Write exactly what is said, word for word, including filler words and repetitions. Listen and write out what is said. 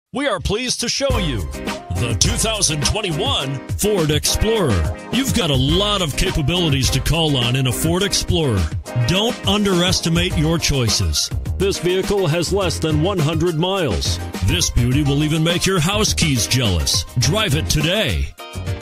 We are pleased to show you the two thousand twenty-one Ford Explorer. You've got a lot of capabilities to call on in a Ford Explorer. Don't underestimate your choices. This vehicle has less than one hundred miles. This beauty will even make your house keys jealous. Drive it today.